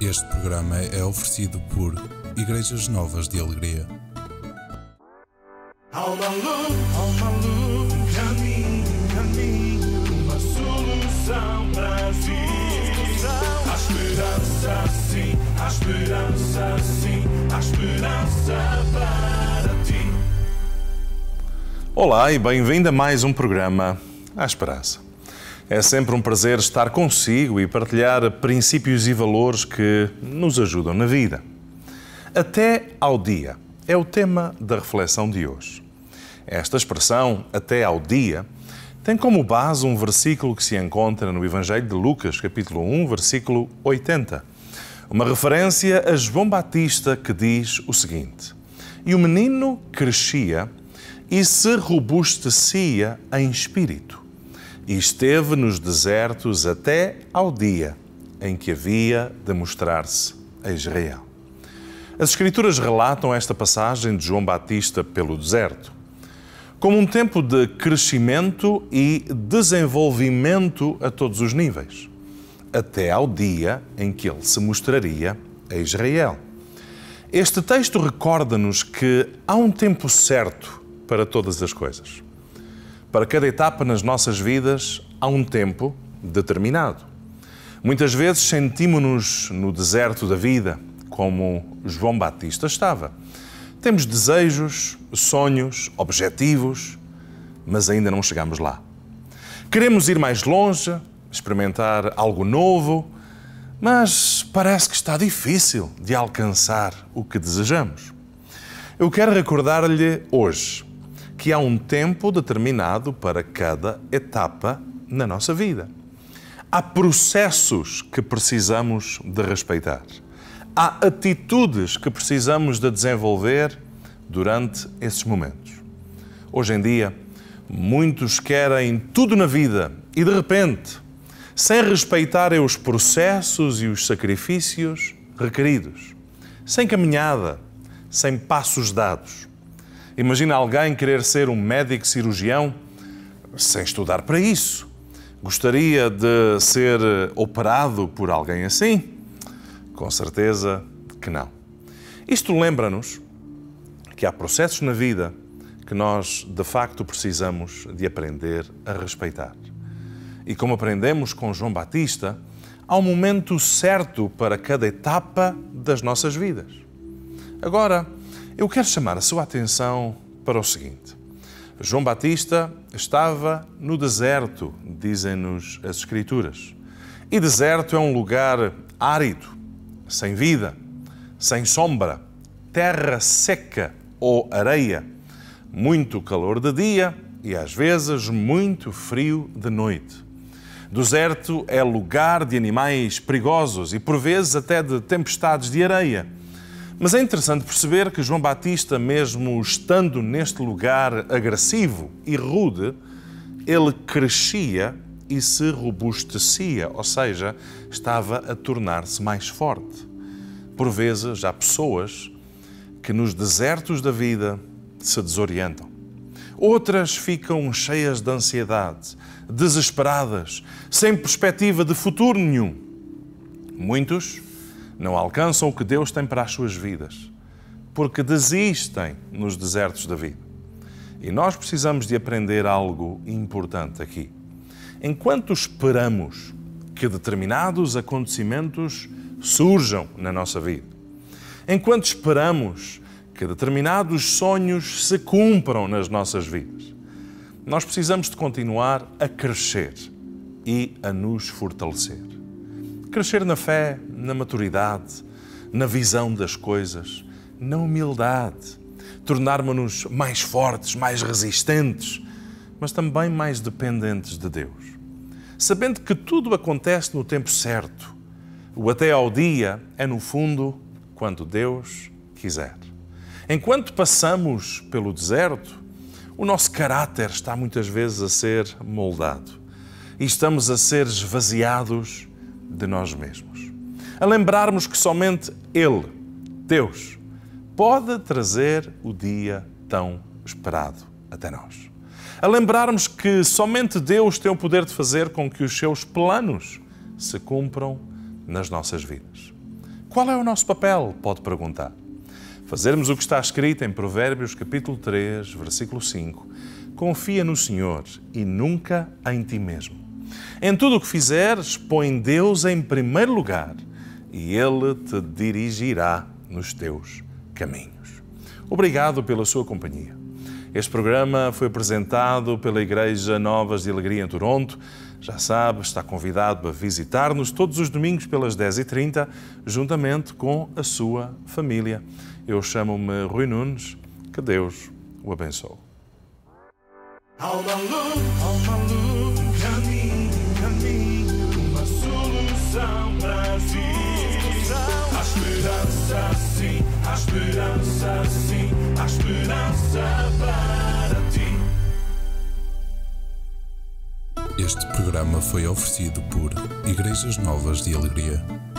Este programa é oferecido por Igrejas Novas de Alegria. Há uma luz, caminho, uma solução para si. Há esperança sim, há esperança sim, há esperança para ti. Olá e bem-vindo a mais um programa À Esperança. É sempre um prazer estar consigo e partilhar princípios e valores que nos ajudam na vida. Até ao dia é o tema da reflexão de hoje. Esta expressão, até ao dia, tem como base um versículo que se encontra no Evangelho de Lucas, capítulo 1, versículo 80. Uma referência a João Batista que diz o seguinte: E o menino crescia e se robustecia em espírito, e esteve nos desertos até ao dia em que havia de mostrar-se a Israel. As Escrituras relatam esta passagem de João Batista pelo deserto como um tempo de crescimento e desenvolvimento a todos os níveis, até ao dia em que ele se mostraria a Israel. Este texto recorda-nos que há um tempo certo para todas as coisas. Para cada etapa nas nossas vidas, há um tempo determinado. Muitas vezes sentimos-nos no deserto da vida, como João Batista estava. Temos desejos, sonhos, objetivos, mas ainda não chegamos lá. Queremos ir mais longe, experimentar algo novo, mas parece que está difícil de alcançar o que desejamos. Eu quero recordar-lhe hoje que há um tempo determinado para cada etapa na nossa vida. Há processos que precisamos de respeitar. Há atitudes que precisamos de desenvolver durante esses momentos. Hoje em dia, muitos querem tudo na vida e, de repente, sem respeitarem os processos e os sacrifícios requeridos, sem caminhada, sem passos dados. Imagina alguém querer ser um médico cirurgião sem estudar para isso. Gostaria de ser operado por alguém assim? Com certeza que não. Isto lembra-nos que há processos na vida que nós, de facto, precisamos de aprender a respeitar. E como aprendemos com João Batista, há um momento certo para cada etapa das nossas vidas. Agora, eu quero chamar a sua atenção para o seguinte. João Batista estava no deserto, dizem-nos as Escrituras. E deserto é um lugar árido, sem vida, sem sombra, terra seca ou areia, muito calor de dia e às vezes muito frio de noite. Deserto é lugar de animais perigosos e por vezes até de tempestades de areia. Mas é interessante perceber que João Batista, mesmo estando neste lugar agressivo e rude, ele crescia e se robustecia, ou seja, estava a tornar-se mais forte. Por vezes, há pessoas que nos desertos da vida se desorientam. Outras ficam cheias de ansiedade, desesperadas, sem perspectiva de futuro nenhum. Muitos não alcançam o que Deus tem para as suas vidas, porque desistem nos desertos da vida. E nós precisamos de aprender algo importante aqui. Enquanto esperamos que determinados acontecimentos surjam na nossa vida, enquanto esperamos que determinados sonhos se cumpram nas nossas vidas, nós precisamos de continuar a crescer e a nos fortalecer. Crescer na fé, na maturidade, na visão das coisas, na humildade, tornarmos-nos mais fortes, mais resistentes, mas também mais dependentes de Deus. Sabendo que tudo acontece no tempo certo, o até ao dia é, no fundo, quando Deus quiser. Enquanto passamos pelo deserto, o nosso caráter está muitas vezes a ser moldado e estamos a ser esvaziados de nós mesmos. A lembrarmos que somente Ele, Deus, pode trazer o dia tão esperado até nós. A lembrarmos que somente Deus tem o poder de fazer com que os seus planos se cumpram nas nossas vidas. Qual é o nosso papel? Pode perguntar. Fazermos o que está escrito em Provérbios capítulo 3, versículo 5. Confia no Senhor e nunca em ti mesmo. Em tudo o que fizeres, põe Deus em primeiro lugar e Ele te dirigirá nos teus caminhos. Obrigado pela sua companhia. Este programa foi apresentado pela Igreja Novas de Alegria em Toronto. Já sabe, está convidado a visitar-nos todos os domingos pelas 10h30, juntamente com a sua família. Eu chamo-me Rui Nunes. Que Deus o abençoe. Há uma luz, um caminho, uma solução para si. Há esperança, sim, há esperança, sim, há esperança para ti. Este programa foi oferecido por Igrejas Novas de Alegria.